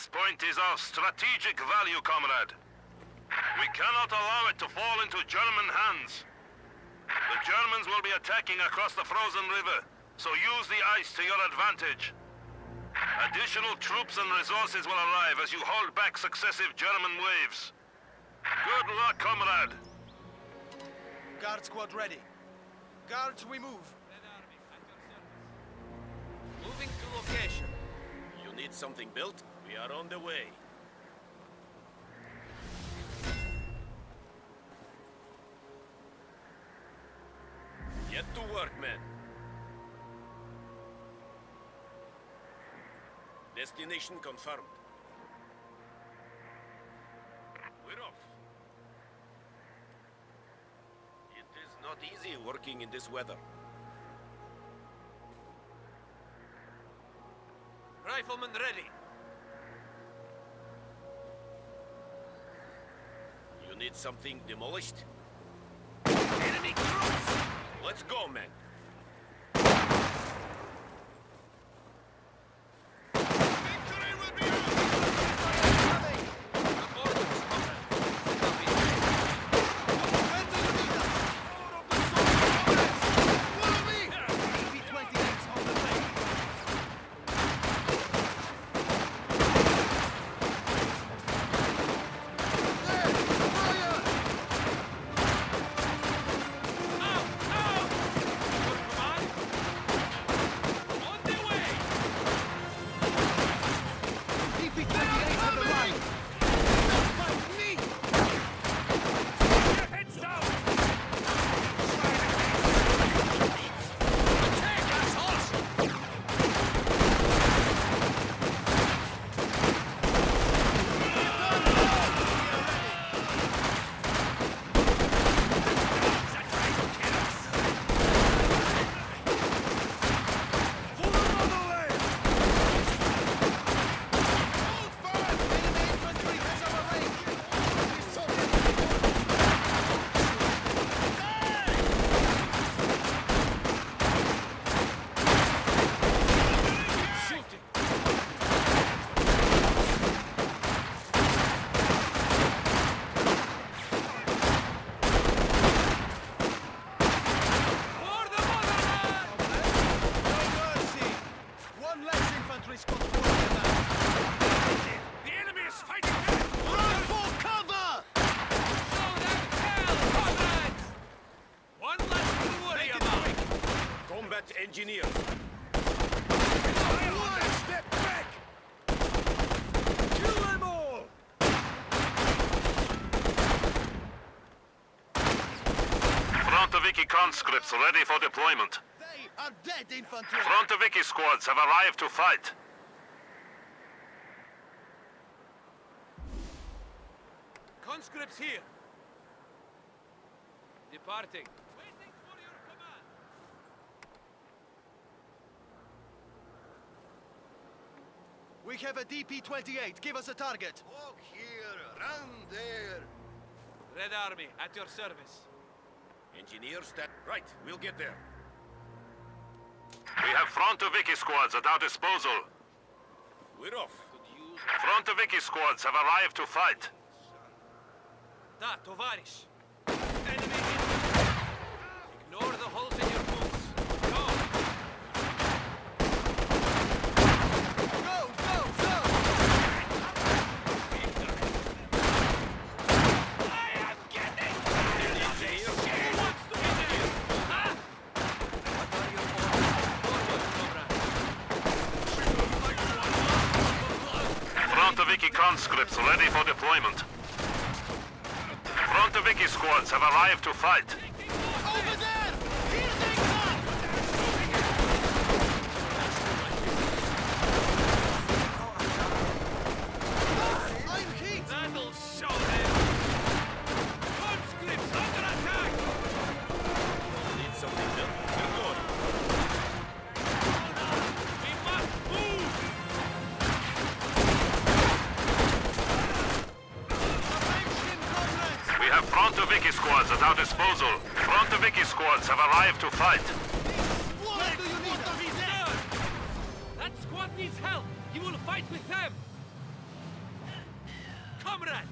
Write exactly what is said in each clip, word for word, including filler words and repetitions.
This point is of strategic value, comrade. We cannot allow it to fall into German hands. The Germans will be attacking across the frozen river, so use the ice to your advantage. Additional troops and resources will arrive as you hold back successive German waves. Good luck, comrade. Guard squad ready. Guards, we move. Moving to location. You need something built? We are on the way. Get to work, men. Destination confirmed. We're off. It is not easy working in this weather. Riflemen ready. You need something demolished? Enemy troops! Let's go, men. Engineers. One step back! Kill them all! Frontoviki conscripts ready for deployment. They are dead infantry! Frontoviki squads have arrived to fight. Conscripts here. Departing. Waiting for your command. We have a D P twenty-eight. Give us a target. Walk here, run there. Red Army, at your service. Engineers, that... Right, we'll get there. We have Frontoviki squads at our disposal. We're off. Could use... Frontoviki squads have arrived to fight. Da, tovarish. Enemy in... Ignore the holes in your boots. Go! Go, go, go! I am getting... Who wants to be there? Ah! What are your orders, Cobra? Frontoviki conscripts ready for deployment. Frontoviki squads have arrived to fight. Over there! Here they come! I'm hit! That'll show them! Conscripts under attack! Need something built? We're going. We must move! Attention, comrades! We have Frontoviki squads at our disposal. Frontoviki squads have arrived to fight. What do you need? Sir! That squad needs help! You will fight with them! comrade!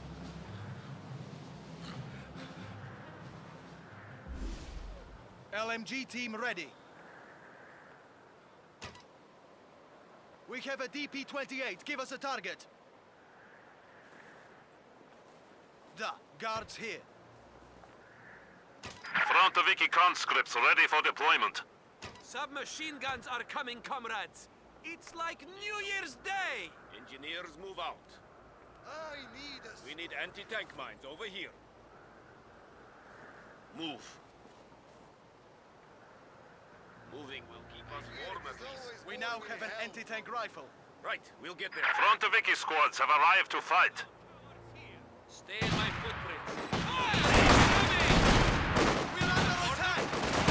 L M G team ready. We have a D P twenty-eight. Give us a target. Da, guards here. Frontoviki conscripts ready for deployment. Submachine guns are coming, comrades. It's like New Year's Day! Engineers, move out. I need us. We need anti-tank mines over here. Move. Moving will keep us warm at least. We now have an anti-tank rifle. Right, we'll get there. Frontoviki squads have arrived to fight. Stay in my footprint. Fire! Coming! We're under attack!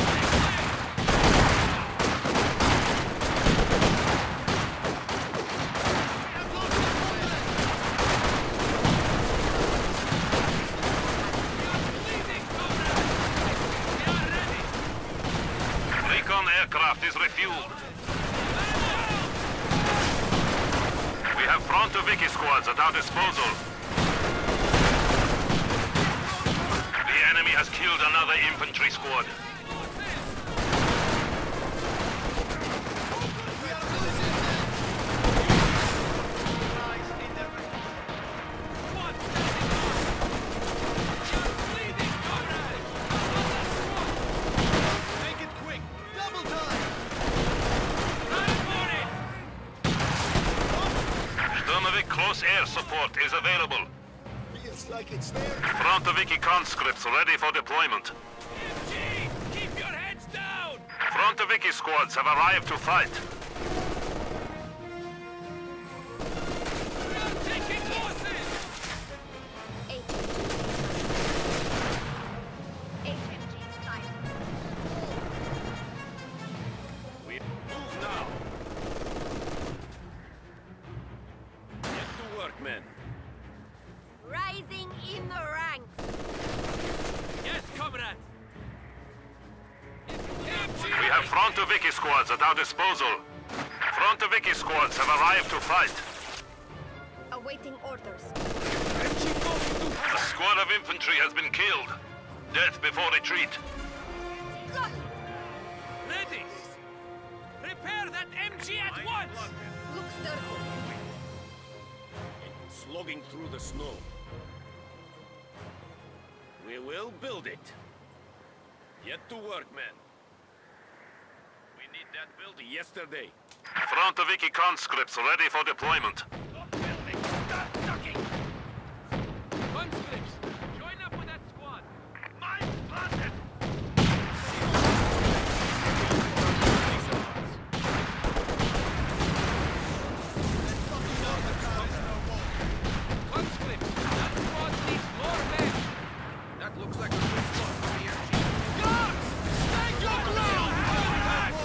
Recon aircraft is refueled. We have Frontoviki squads at our disposal. The enemy has killed another infantry squad. Make it quick! Double time! Sturmovik close air support is available. Feels like it's there. Frontoviki conscripts ready for deployment. M G! Keep your heads down! Frontoviki squads have arrived to fight. We are taking losses! H M G style. We move now. Get to work, men. Rising in the ranks. Yes, comrade! We have Frontoviki squads at our disposal. Frontoviki squads have arrived to fight. Awaiting orders. A squad of infantry has been killed. Death before retreat. Got it. Ready! Repair that M G at once! Looks dirty. Slogging through the snow. We will build it. Get to work, men. We need that built yesterday. Frontoviki conscripts ready for deployment. Stop building! Start ducking! Conscripts, join up with that squad! Mine planted! Conscripts, that squad needs more men! That looks like a good spot for the M G. Guards! Take your ground! Attack!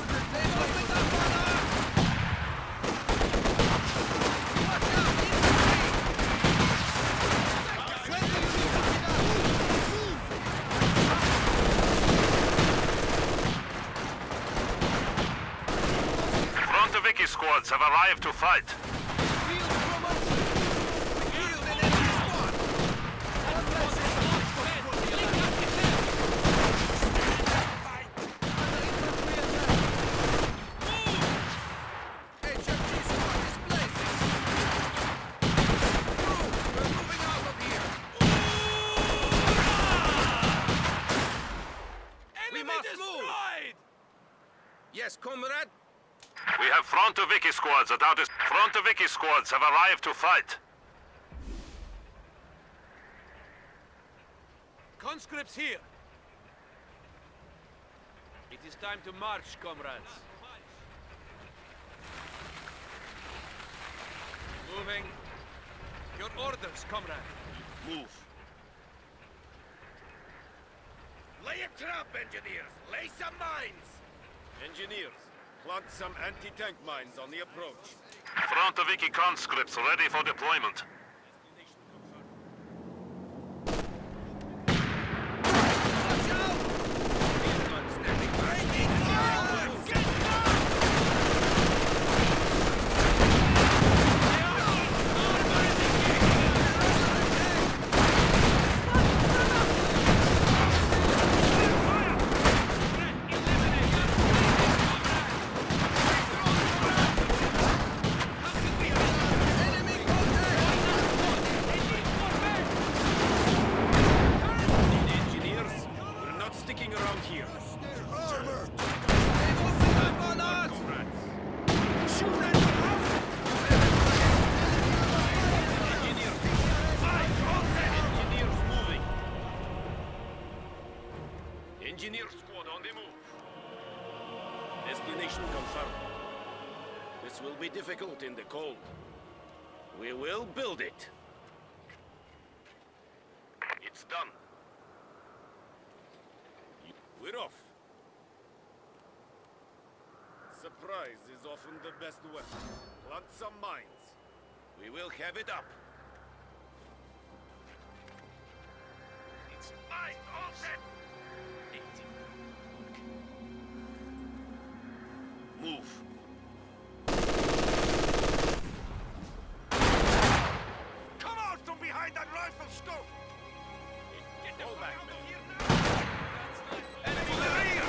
Frontoviki squads have arrived to fight. We must move! Yes, comrade. We have Frontoviki squads at our dis- Frontoviki squads have arrived to fight. Conscripts here! It is time to march, comrades. Moving. Your orders, comrade. Move. Lay a trap, engineers! Lay some mines! Engineers, plant some anti-tank mines on the approach. Frontoviki conscripts ready for deployment. sticking around here. Armor! Engineers! Engineers moving! Engineer squad on the move. Destination confirmed. This will be difficult in the cold. We will build it. It's done. We're off. Surprise is often the best weapon. Plant some mines. We will have it up. It's mine, all set. Move. Come out from behind that rifle scope! Get the back, man. Enemy in the rear!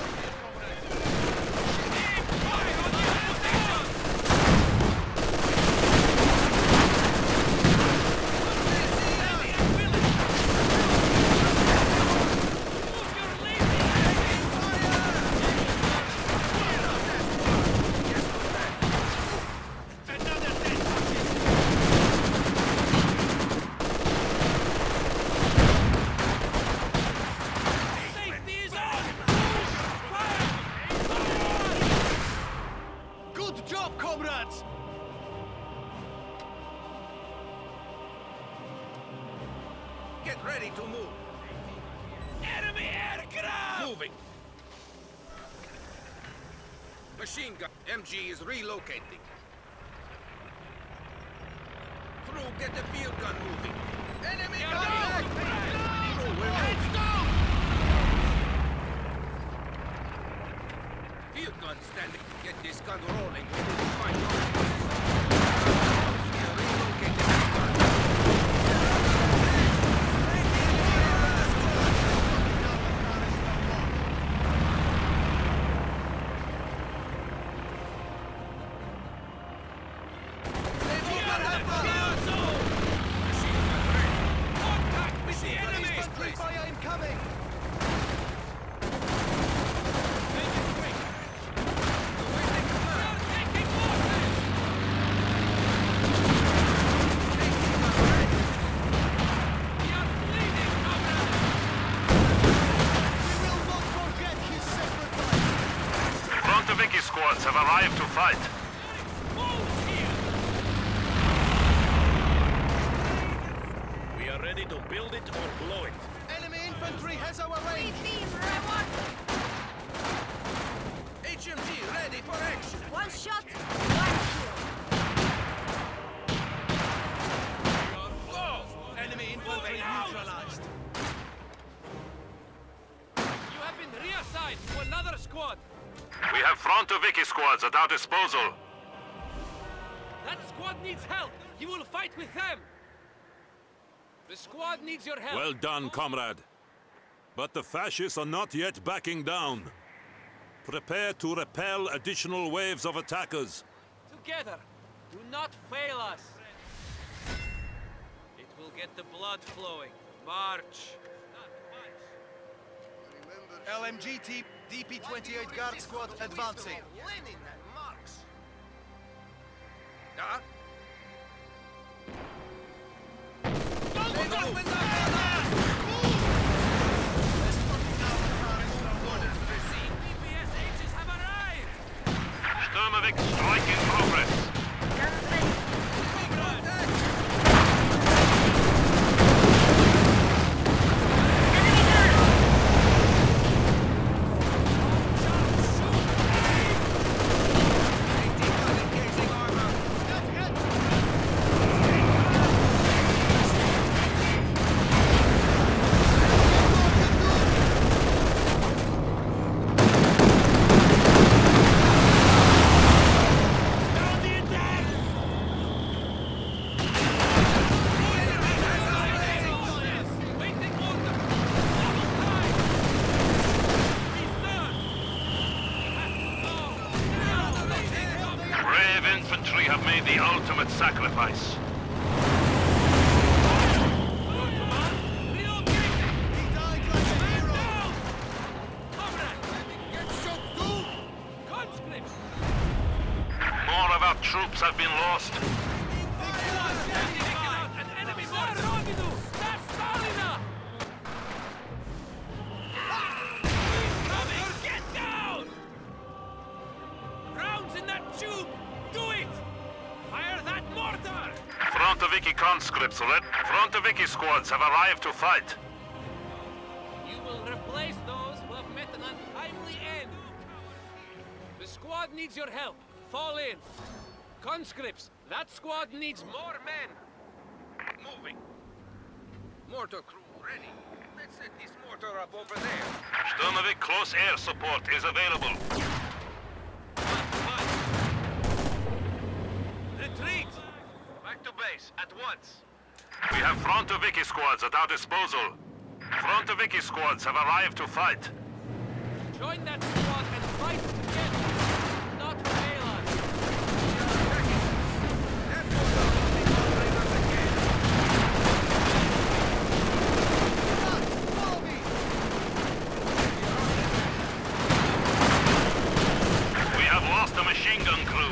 Good job, comrades! Get ready to move. Enemy aircraft! Moving. Machine gun. M G is relocating. Through, get the field gun moving. Enemy contact! Let's go! Field gun standing. Get this gun rolling. We will find out. We are relocating this gun. Fire incoming! Frontoviki squads have arrived to fight. We are ready to build it or blow it. Enemy infantry has our Three range! teams, Ramon! H M G ready for action. One shot, one kill. Whoa! Enemy infantry neutralized. You have been reassigned to another squad. We have Frontoviki squads at our disposal. That squad needs help. You will fight with them. The squad needs your help. Well done, comrade. But the fascists are not yet backing down. Prepare to repel additional waves of attackers. Together. Do not fail us. It will get the blood flowing. March. L M G team, D P twenty-eight Guard Squad advancing. Yeah? Sturmovik strike in progress. Infantry have made the ultimate sacrifice. troops have been lost. An enemy mortar! That's Stalina! Coming! Get down! Rounds in that tube! Do it! Fire that mortar! Frontoviki conscripts, red. Frontoviki squads have arrived to fight. You will replace those who have met an untimely end. The squad needs your help. Fall in. Conscripts, that squad needs more men. Moving. Mortar crew ready. Let's set this mortar up over there. Sturmovik close air support is available. Retreat! Back to base at once. We have Frontoviki squads at our disposal. Frontoviki squads have arrived to fight. Join that squad and fight together. Not fail us. That mortar will be bothering us again. Follow me! We have lost a machine gun crew.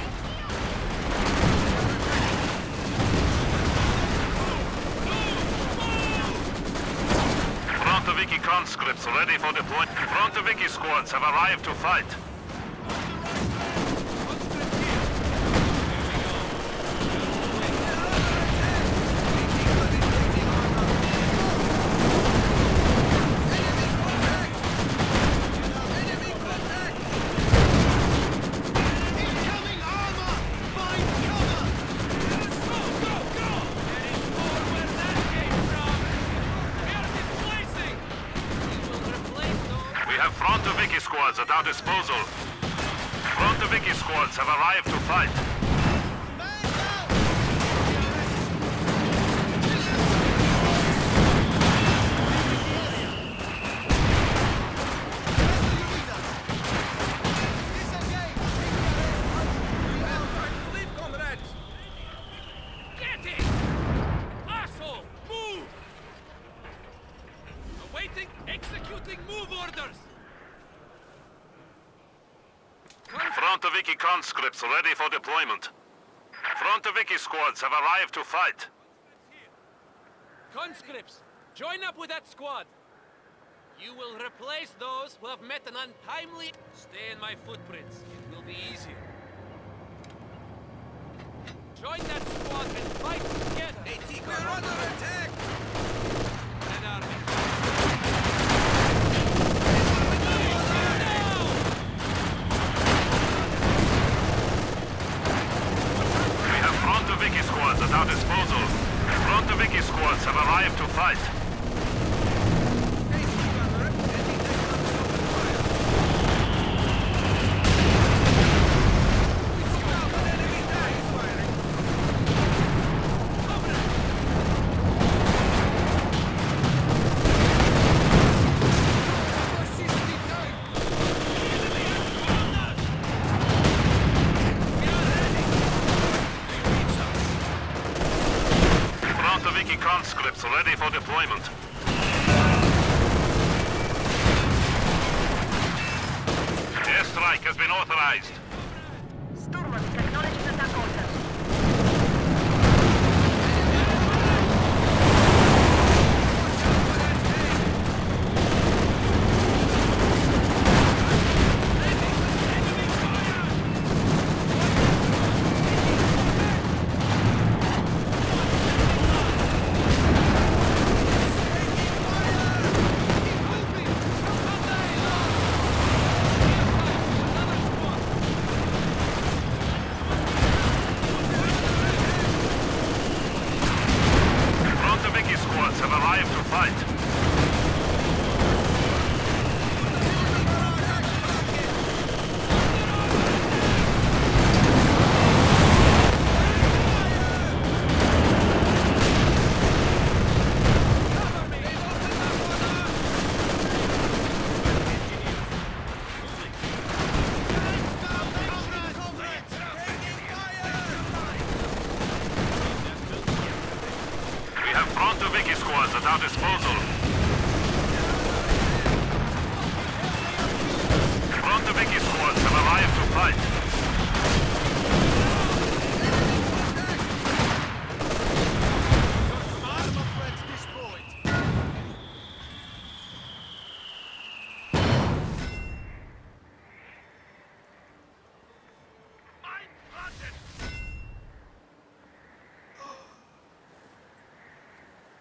Frontoviki conscripts ready for deployment. Frontoviki squads have arrived to fight. Incoming armor! Find cover! Go, go, go! There is more where that came from. We are displacing. You will replace those. We have Frontoviki squads at our disposal. Frontoviki squads have arrived to fight. Man down! Leave, comrades. Get it! Asshole! Move! Awaiting, executing move orders! Frontoviki conscripts ready for deployment. Frontoviki squads have arrived to fight. Conscripts, join up with that squad. You will replace those who have met an untimely... Stay in my footprints. It will be easier. Join that squad and fight together. We're under attack. An army. We have Frontoviki squads at our disposal. Frontoviki squads have arrived to fight. Frontoviki conscripts ready for deployment. Airstrike has been authorized. Sturman acknowledging attack orders. Frontoviki squads have arrived to fight. We have Frontoviki squads at our disposal. Frontoviki squads have arrived to fight.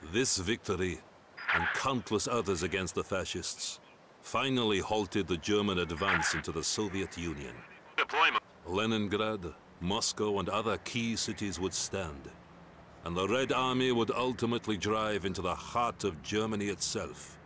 This victory, and countless others against the fascists, finally halted the German advance into the Soviet Union. Deployment. Leningrad, Moscow, and other key cities would stand, and the Red Army would ultimately drive into the heart of Germany itself.